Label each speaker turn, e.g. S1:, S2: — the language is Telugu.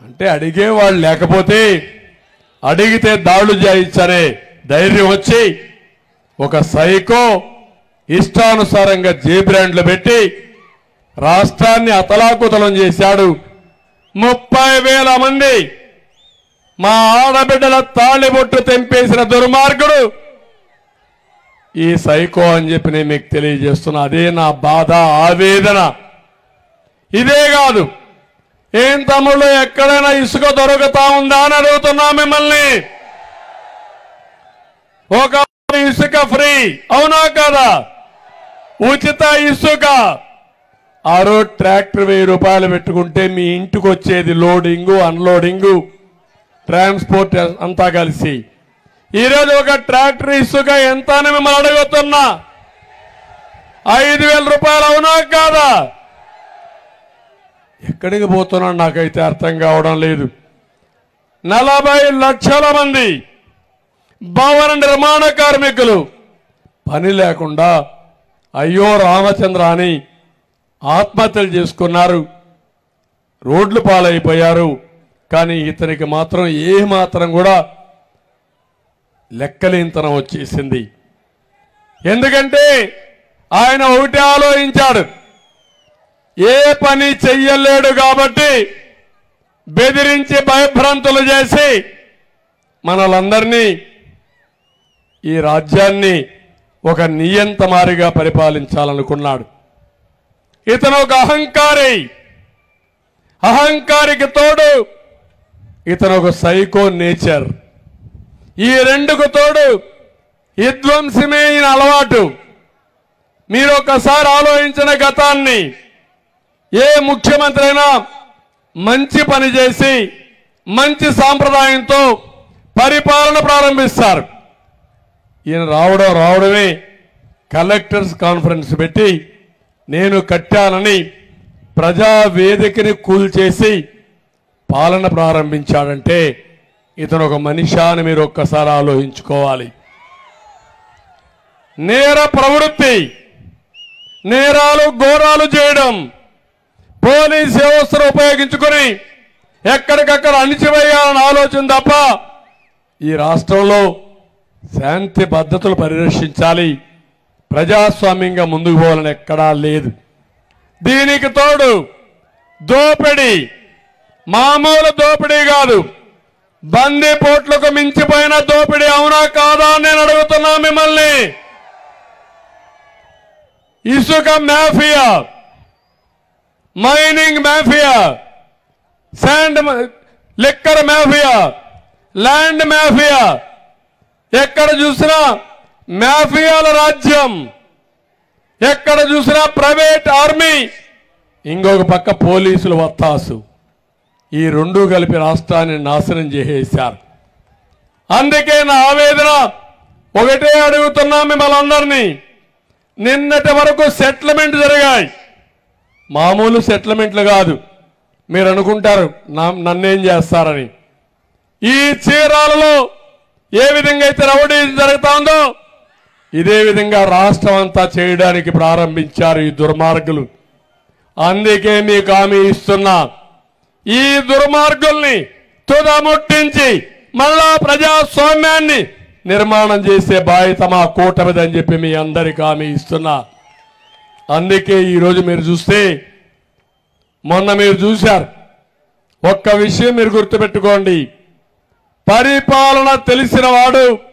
S1: అంటే అడిగేవాళ్ళు లేకపోతే అడిగితే దాడులు చేయించరే ధైర్యం వచ్చి ఒక సైకో ఇష్టానుసారంగా జే బ్రాండ్లు పెట్టి రాష్ట్రాన్ని అతలాకుతలం చేశాడు. 30,000 మంది మా ఆడబిడ్డల తాళిబొట్టు తెంపేసిన దుర్మార్గుడు ఈ సైకో అని చెప్పి నేను మీకు తెలియజేస్తున్నా. అదే నా బాధ, ఆవేదన. ఇదే కాదు, ఏం తమ్ముళ్ళు ఎక్కడైనా ఇసుక దొరుకుతా ఉందా అని అడుగుతున్నా మిమ్మల్ని. ఒక ఇసుక ఫ్రీ, అవునా కాదా? ఉచిత ఇసుక. ఆ రోజు ట్రాక్టర్ 1000 రూపాయలు పెట్టుకుంటే మీ ఇంటికి వచ్చేది లోడింగు, అన్లోడింగు, ట్రాన్స్పోర్ట్ అంతా కలిసి. ఈరోజు ఒక ట్రాక్టర్ ఇసుక ఎంత అని మిమ్మల్ని అడుగుతున్నా. 5,000 రూపాయలు, అవునా కాదా? ఎక్కడికి పోతున్నాడు నాకైతే అర్థం కావడం లేదు. 40 లక్షల మంది భవన నిర్మాణ కార్మికులు పని లేకుండా అయ్యో రామచంద్ర అని ఆత్మహత్యలు చేసుకున్నారు, రోడ్లు పాలైపోయారు. కానీ ఇతనికి మాత్రం ఏ మాత్రం కూడా లెక్కలేనితనం వచ్చేసింది. ఎందుకంటే ఆయన ఒకటే ఆలోచించాడు, ఏ పని చెయ్యలేడు కాబట్టి బెదిరించి భయభ్రాంతులు చేసి మనలందరినీ, ఈ రాజ్యాన్ని ఒక నియంతమారిగా పరిపాలించాలనుకున్నాడు. ఇతను ఒక అహంకారి. అహంకారికి తోడు ఇతను ఒక సైకో నేచర్. ఈ రెండుకు తోడు విధ్వంసమైన అలవాటు. మీరు ఒకసారి ఆలోచించిన గతాన్ని. ఏ ముఖ్యమంత్రి అయినా మంచి పని చేసి మంచి సాంప్రదాయంతో పరిపాలన ప్రారంభిస్తారు. ఈయన రావడమే కలెక్టర్స్ కాన్ఫరెన్స్ పెట్టి నేను కట్టానని ప్రజావేదికని కూల్చేసి పాలన ప్రారంభించాడంటే ఇతను ఒక మనిషి అని మీరు ఒక్కసారి ఆలోచించుకోవాలి. నేర ప్రవృత్తి, నేరాలు ఘోరాలు చేయడం, పోలీస్ వ్యవస్థను ఉపయోగించుకొని ఎక్కడికక్కడ అణిచివేయాలని ఆలోచన తప్ప ఈ రాష్ట్రంలో శాంతి భద్రతలు పరిరక్షించాలి, ప్రజాస్వామ్యంగా ముందుకు పోవాలని ఎక్కడా లేదు. దీనికి తోడు దోపిడీ, మామూలు దోపిడీ కాదు, బందిపోట్లకు మించిపోయిన దోపిడీ, అవునా కాదా అని నేను అడుగుతున్నా మిమ్మల్ని. ఇసుక mafia, mining mafia, sand liquor mafia, land mafia, ఎక్కడ చూసినా మాఫియాల రాజ్యం, ఎక్కడ చూసినా ప్రైవేట్ ఆర్మీ, ఇంకొక పక్క పోలీసులు వత్తాసు. ఈ రెండు కలిపి రాష్ట్రాన్ని నాశనం చేసేశారు. అందుకే నా ఆవేదన ఒకటే అడుగుతున్నా మిమ్మల్ని అందరినీ. నిన్నటి వరకు సెటిల్మెంట్ జరిగాయి, మామూలు సెటిల్మెంట్లు కాదు. మీరు అనుకుంటారు నన్నేం చేస్తారని. ఈ చీరాలలో ఏ విధంగా అయితే రౌడీ జరుగుతుందో ఇదే విధంగా రాష్ట్రం అంతా చేయడానికి ప్రారంభించారు ఈ దుర్మార్గులు. అందుకే మీకు హామీ ఇస్తున్నా, ఈ దుర్మార్గుల్ని తుదముట్టించి మళ్ళా ప్రజాస్వామ్యాన్ని నిర్మాణం చేసే బాధ్యత మా కూటమిదని చెప్పి మీ అందరికీ హామీ ఇస్తున్నా. అందుకే ఈరోజు మీరు చూస్తే, మొన్న మీరు చూశారు, ఒక్క విషయం మీరు గుర్తుపెట్టుకోండి, పరిపాలన తెలిసిన వాడు